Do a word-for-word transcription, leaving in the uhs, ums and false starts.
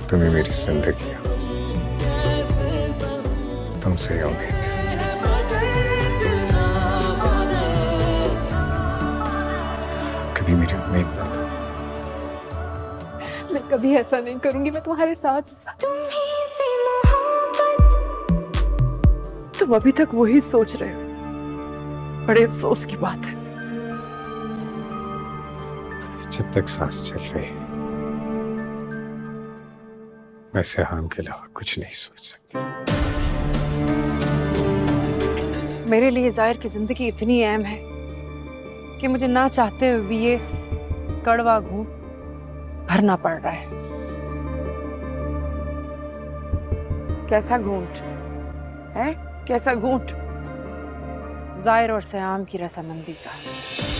तुम्हें मेरी जिंदगी हो, तुमसे ही उम्मीद है। कभी मेरी उम्मीद ना था। मैं कभी ऐसा नहीं करूंगी, मैं तुम्हारे साथ। तुम अभी तक वही सोच रहे हो, बड़े अफसोस की बात है। जब तक सांस चल रही है मैं सहाम के अलावा कुछ नहीं सोच सकती। मेरे लिए जाहिर की जिंदगी इतनी अहम है कि मुझे ना चाहते हुए भी ये कड़वा घूंट भरना पड़ रहा है। कैसा घूंट है? कैसा घूंट? जाहिर और सयाम की रसामंदी का।